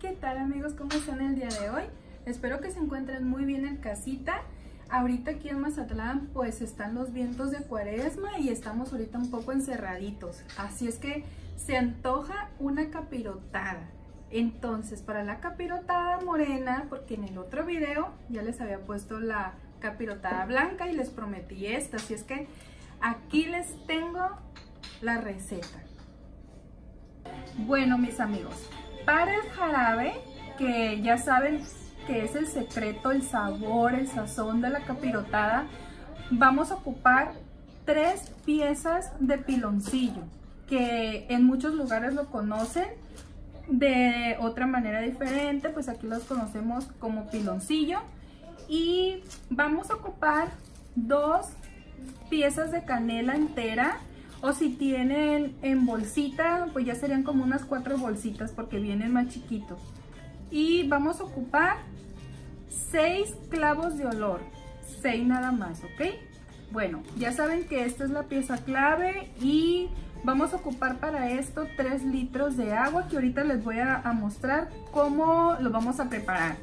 ¿Qué tal amigos? ¿Cómo están el día de hoy? Espero que se encuentren muy bien en casita. Ahorita aquí en Mazatlán pues están los vientos de cuaresma y estamos ahorita un poco encerraditos. Así es que se antoja una capirotada. Entonces para la capirotada morena, porque en el otro video ya les había puesto la capirotada blanca y les prometí esta. Así es que aquí les tengo la receta. Bueno mis amigos, para el jarabe, que ya saben que es el secreto, el sabor, el sazón de la capirotada, vamos a ocupar 3 piezas de piloncillo, que en muchos lugares lo conocen de otra manera diferente, pues aquí los conocemos como piloncillo. Y vamos a ocupar 2 piezas de canela entera, o si tienen en bolsita, pues ya serían como unas 4 bolsitas porque vienen más chiquitos. Y vamos a ocupar 6 clavos de olor, 6 nada más, ¿ok? Bueno, ya saben que esta es la pieza clave y vamos a ocupar para esto 3 litros de agua, que ahorita les voy a mostrar cómo lo vamos a preparar.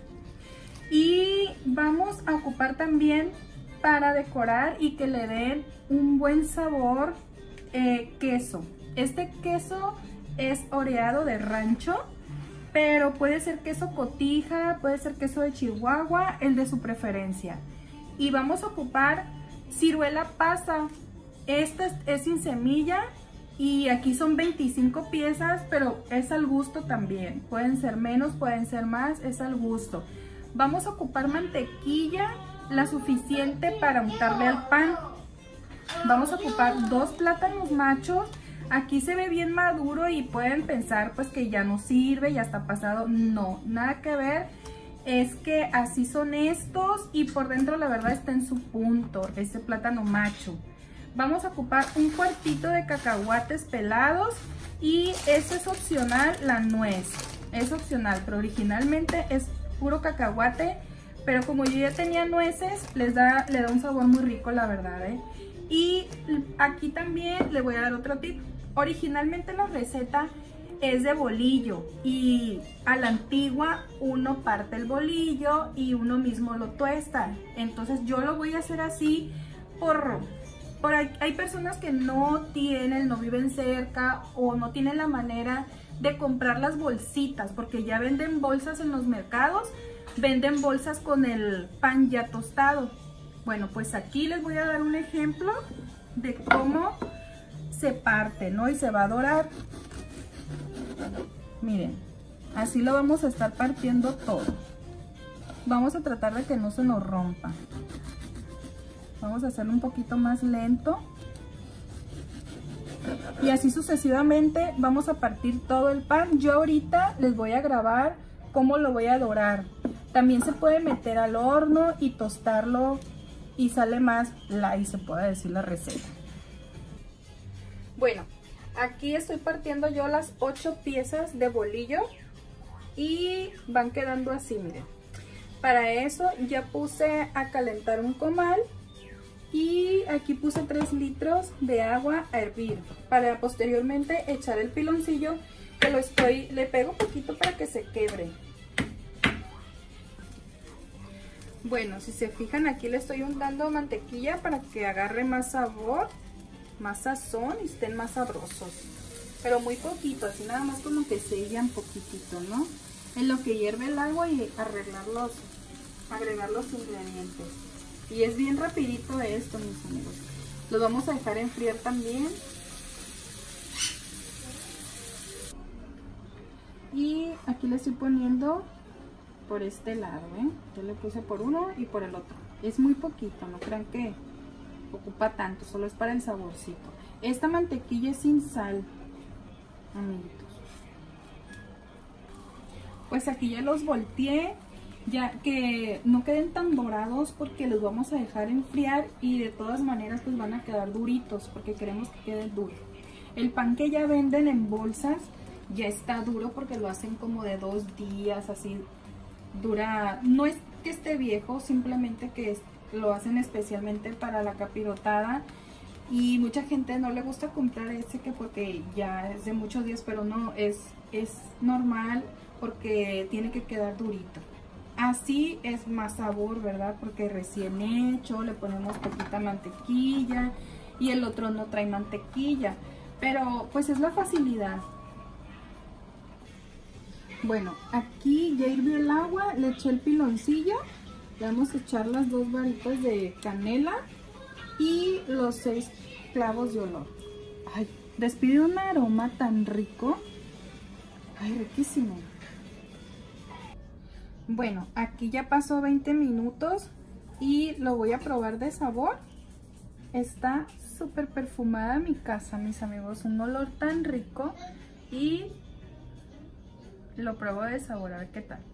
Y vamos a ocupar también para decorar y que le den un buen sabor, queso. Este queso es oreado de rancho, pero puede ser queso cotija, puede ser queso de Chihuahua, el de su preferencia. Y vamos a ocupar ciruela pasa. Esta es sin semilla y aquí son 25 piezas, pero es al gusto también. Pueden ser menos, pueden ser más, es al gusto. Vamos a ocupar mantequilla, la suficiente para untarle al pan. Vamos a ocupar 2 plátanos machos. Aquí se ve bien maduro y pueden pensar pues que ya no sirve, ya está pasado. No, nada que ver. Es que así son estos y por dentro la verdad está en su punto, este plátano macho. Vamos a ocupar un cuartito de cacahuates pelados y eso es opcional, la nuez. Es opcional, pero originalmente es puro cacahuate. Pero como yo ya tenía nueces, le da un sabor muy rico, la verdad, ¿eh? Y aquí también le voy a dar otro tip. Originalmente la receta es de bolillo y a la antigua uno parte el bolillo y uno mismo lo tuesta. Entonces yo lo voy a hacer así hay personas que no viven cerca o no tienen la manera de comprar las bolsitas, porque ya venden bolsas en los mercados, venden bolsas con el pan ya tostado. Bueno, pues aquí les voy a dar un ejemplo de cómo se parte, ¿no? Y se va a dorar. Miren, así lo vamos a estar partiendo todo. Vamos a tratar de que no se nos rompa. Vamos a hacerlo un poquito más lento. Y así sucesivamente vamos a partir todo el pan. Yo ahorita les voy a grabar cómo lo voy a dorar. También se puede meter al horno y tostarlo y sale más light, se puede decir la receta. Bueno, aquí estoy partiendo yo las 8 piezas de bolillo y van quedando así, miren. Para eso ya puse a calentar un comal y aquí puse 3 litros de agua a hervir para posteriormente echar el piloncillo, que le pego un poquito para que se quebre. Bueno, si se fijan, aquí le estoy untando mantequilla para que agarre más sabor, más sazón y estén más sabrosos. Pero muy poquito, así nada más como que sellan poquitito, ¿no? En lo que hierve el agua y agregar los ingredientes. Y es bien rapidito esto, mis amigos. Lo vamos a dejar enfriar también. Y aquí le estoy poniendo por este lado, ¿eh? Yo le puse por uno y por el otro. Es muy poquito, no crean que ocupa tanto, solo es para el saborcito. Esta mantequilla es sin sal, amiguitos. Pues aquí ya los volteé, ya que no queden tan dorados porque los vamos a dejar enfriar y de todas maneras pues van a quedar duritos porque queremos que quede duro. El pan que ya venden en bolsas ya está duro porque lo hacen como de 2 días, así dura. No es que esté viejo, simplemente que lo hacen especialmente para la capirotada Y mucha gente no le gusta comprar ese que porque ya es de muchos días, pero no, es normal porque tiene que quedar durito. Así es más sabor, ¿verdad? Porque recién hecho, le ponemos poquita mantequilla y el otro no trae mantequilla. Pero pues es la facilidad. Bueno, aquí ya hirvió el agua, le eché el piloncillo. Le vamos a echar las 2 varitas de canela y los 6 clavos de olor. Ay, despide un aroma tan rico. Ay, riquísimo. Bueno, aquí ya pasó 20 minutos y lo voy a probar de sabor. Está súper perfumada mi casa, mis amigos. Un olor tan rico y lo pruebo de sabor, a ver qué tal.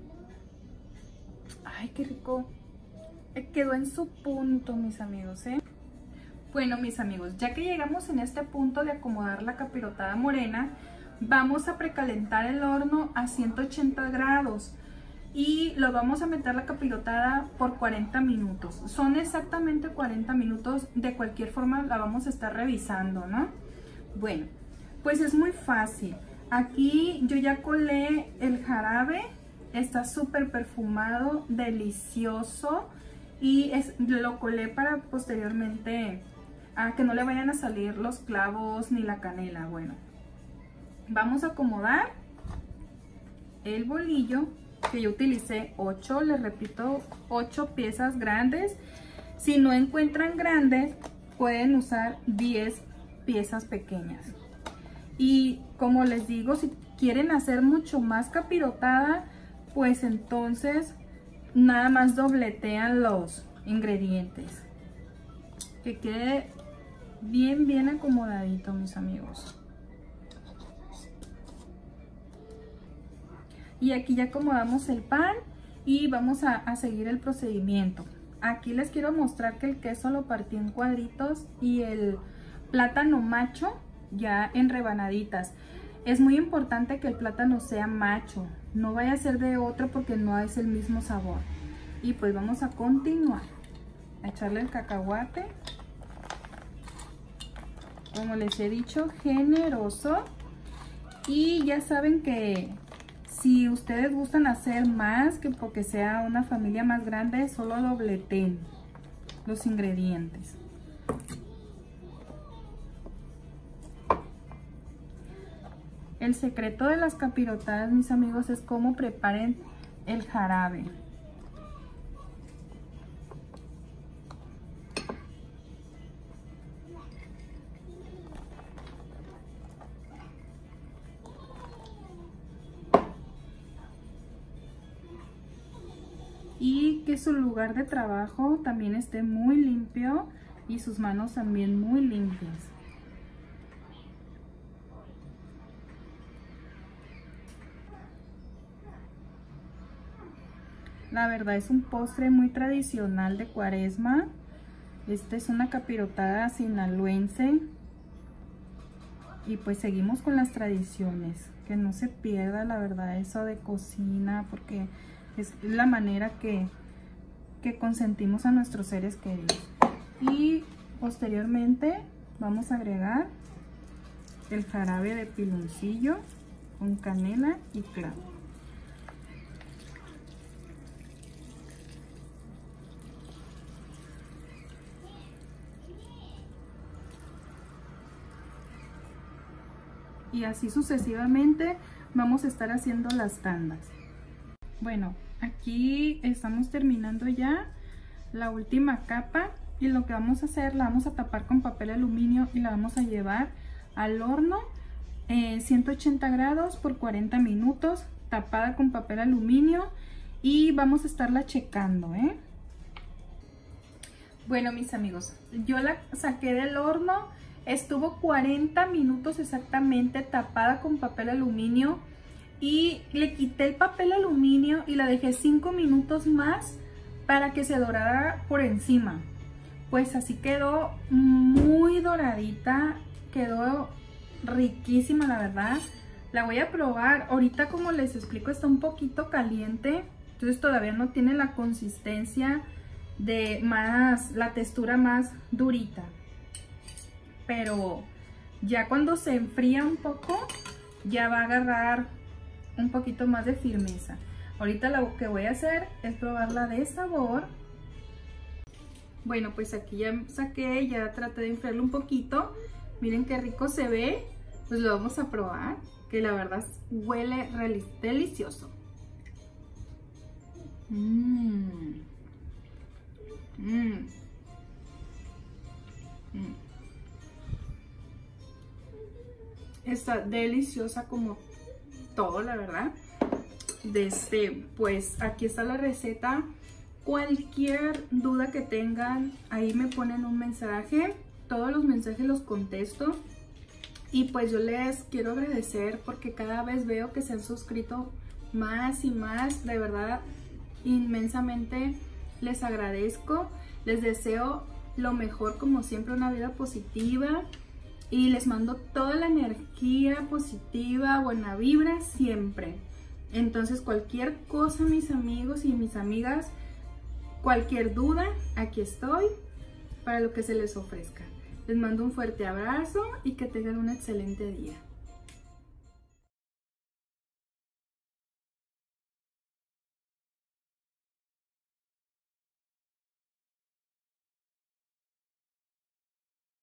Ay, qué rico. Quedó en su punto, mis amigos, ¿eh? Bueno, mis amigos, ya que llegamos en este punto de acomodar la capirotada morena, vamos a precalentar el horno a 180 grados y lo vamos a meter la capirotada por 40 minutos. Son exactamente 40 minutos, de cualquier forma la vamos a estar revisando, ¿no? Bueno, pues es muy fácil. Aquí yo ya colé el jarabe, está súper perfumado, delicioso y lo colé para posteriormente a que no le vayan a salir los clavos ni la canela. Bueno, vamos a acomodar el bolillo que yo utilicé 8, les repito, 8 piezas grandes. Si no encuentran grandes, pueden usar 10 piezas pequeñas. Y como les digo, si quieren hacer mucho más capirotada, pues entonces nada más dobletean los ingredientes. Que quede bien acomodadito, mis amigos. Y aquí ya acomodamos el pan y vamos a seguir el procedimiento. Aquí les quiero mostrar que el queso lo partí en cuadritos y el plátano macho ya en rebanaditas. Es muy importante que el plátano sea macho, no vaya a ser de otro porque no es el mismo sabor. Y pues vamos a continuar a echarle el cacahuate, como les he dicho, generoso. Y ya saben que si ustedes gustan hacer más, que porque sea una familia más grande, solo dobleten los ingredientes. El secreto de las capirotadas, mis amigos, es cómo preparen el jarabe. Y que su lugar de trabajo también esté muy limpio y sus manos también muy limpias. La verdad es un postre muy tradicional de Cuaresma. Esta es una capirotada sinaloense. Y pues seguimos con las tradiciones. Que no se pierda, la verdad, eso de cocina, porque es la manera que consentimos a nuestros seres queridos. Y posteriormente vamos a agregar el jarabe de piloncillo con canela y clavo. Y así sucesivamente vamos a estar haciendo las tandas. Bueno, aquí estamos terminando ya la última capa y lo que vamos a hacer, la vamos a tapar con papel aluminio y la vamos a llevar al horno 180 grados por 40 minutos, tapada con papel aluminio, y vamos a estarla checando, ¿eh? Bueno, mis amigos, yo la saqué del horno, estuvo 40 minutos exactamente tapada con papel aluminio y le quité el papel aluminio y la dejé 5 minutos más para que se dorara por encima. Pues así quedó muy doradita, quedó riquísima, la verdad. La voy a probar. Ahorita, como les explico, está un poquito caliente, entonces todavía no tiene la consistencia de la textura más durita. pero ya cuando se enfría un poco, ya va a agarrar un poquito más de firmeza. Ahorita lo que voy a hacer es probarla de sabor. Bueno, pues aquí ya saqué, ya traté de enfriarlo un poquito. Miren qué rico se ve. Pues lo vamos a probar, que la verdad huele delicioso. Está deliciosa como todo, la verdad. Pues aquí está la receta. Cualquier duda que tengan, ahí me ponen un mensaje. Todos los mensajes los contesto. Y pues yo les quiero agradecer porque cada vez veo que se han suscrito más y más. De verdad, inmensamente les agradezco. Les deseo lo mejor, como siempre, una vida positiva. Y les mando toda la energía positiva, buena vibra siempre. Entonces cualquier cosa, mis amigos y mis amigas, cualquier duda, aquí estoy para lo que se les ofrezca. Les mando un fuerte abrazo y que tengan un excelente día.